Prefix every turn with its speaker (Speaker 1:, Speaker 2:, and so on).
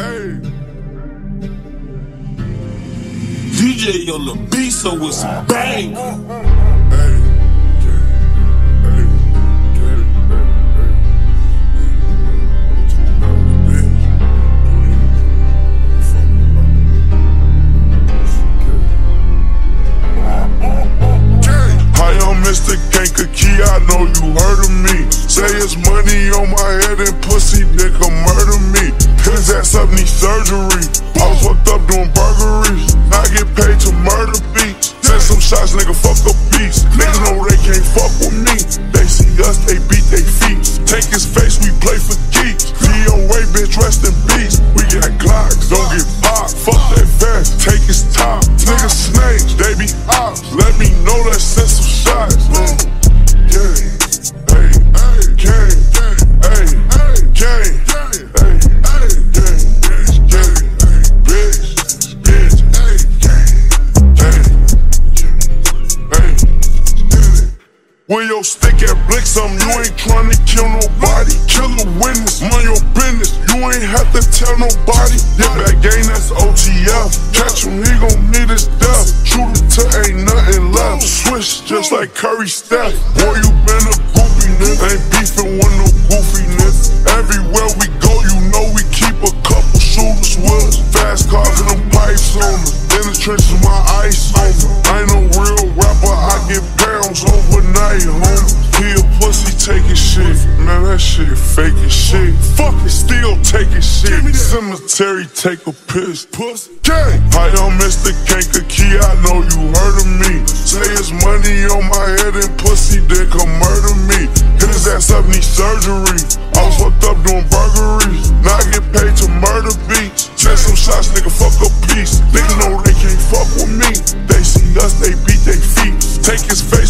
Speaker 1: Hey. DJ on the beat, so it's a bang. Hey. Mr. Kankakee, I know you heard of me. Say it's money on my head and pussy nigga murder me. Hit his ass up, need surgery. I was fucked up doing burglaries. I get paid to murder beats. Send some shots, nigga, fuck a beast. Niggas know they can't fuck with me. They see us, they beat they feet. Take his face, we play for keeps. DOA, bitch, rest in peace. We got Glocks, don't get popped. Fuck that vest, take his top. Niggas snakes, they be ops. Let me know that send some shots. When your stick at blick something, you ain't tryna kill nobody. Kill a witness, mind your business, you ain't have to tell nobody. Get back game, that's OTF. Catch him, he gon' meet his death. Shoot it till ain't nothing left. Swish just like Curry Steph. Boy, you been a goofy nigga. Ain't beefing with no goofy nigga. Everywhere we go, you know we keep a couple shooters with us. Fast cars and them pipes on us. In the trenches, my ice on me. I ain't no real rapper, I get pounds overnight, homie. He a pussy taking shit. Man, that shit fake as shit. Fuck it, still taking shit. Cemetery, take a piss. Pussy. Gang! Hi, I'm Mr. Kankakee, I know you heard of me. Say it's money on my head and pussy dick come murder me. Hit his ass up, need surgery. I was fucked up doing burglaries. Now I get paid to murder beats. Send some shots, nigga, fuck a piece. Niggas know they can't fuck with me. They see us, they beat they feet. Take his face.